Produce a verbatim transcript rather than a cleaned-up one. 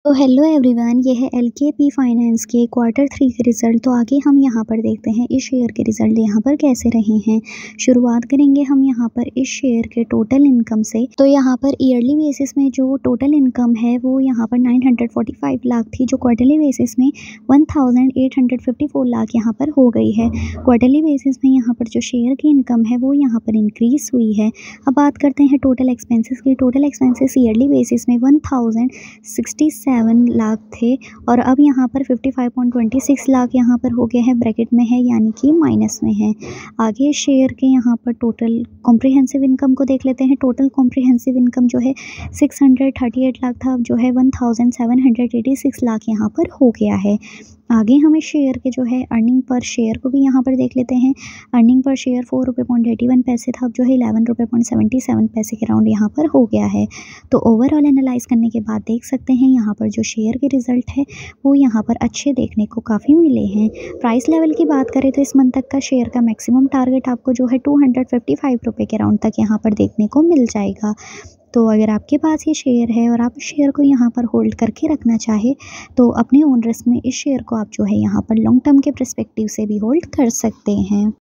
तो hello everyone, ये है एलकेपी फाइनेंस के क्वार्टर थ्री के रिज़ल्ट। तो आगे हम यहाँ पर देखते हैं इस शेयर के रिज़ल्ट यहाँ पर कैसे रहे हैं। शुरुआत करेंगे हम यहाँ पर इस शेयर के टोटल इनकम से। तो यहाँ पर ईयरली बेसिस में जो टोटल इनकम है वो यहाँ पर नौ सौ पैंतालीस लाख थी, जो क्वार्टरली बेसिस में अठारह सौ चौरासी लाख यहाँ पर हो गई है। क्वार्टरली बेसिस में यहाँ पर जो शेयर की इनकम है वो यहाँ पर इंक्रीज़ हुई है। अब बात करते हैं टोटल एक्सपेंसेस की। टोटल एक्सपेंसेस ईयरली बेसिस में one thousand sixty seven lakh थे और अब यहाँ पर पचपन पॉइंट दो छह लाख यहाँ पर हो गए हैं, ब्रैकेट में है यानी कि माइनस में है। आगे शेयर के यहाँ पर टोटल कॉम्प्रिहेंसिव इनकम को देख लेते हैं। टोटल कॉम्प्रिहेंसिव इनकम जो है छह सौ अड़तीस लाख था, अब जो है सत्रह सौ छियासी लाख यहाँ पर हो गया है। आगे हमें शेयर के जो है अर्निंग पर शेयर को भी यहाँ पर देख लेते हैं। अर्निंग पर शेयर फोर रुपये पॉइंट एटी वन पैसे था, अब जो है इलेवन रुपये पॉइंट सेवेंटी सेवन पैसे के राउंड यहाँ पर हो गया है। तो ओवरऑल एनालाइज करने के बाद देख सकते हैं यहाँ पर जो शेयर के रिज़ल्ट है वो यहाँ पर अच्छे देखने को काफ़ी मिले हैं। प्राइस लेवल की बात करें तो इस मंथ तक का शेयर का मैक्सिमम टारगेट आपको जो है टू हंड्रेड फिफ्टी फाइव रुपये के राउंड तक यहाँ पर देखने को मिल जाएगा। तो अगर आपके पास ये शेयर है और आप इस शेयर को यहाँ पर होल्ड करके रखना चाहे तो अपने ओन रिस्क में इस शेयर को आप जो है यहाँ पर लॉन्ग टर्म के पर्सपेक्टिव से भी होल्ड कर सकते हैं।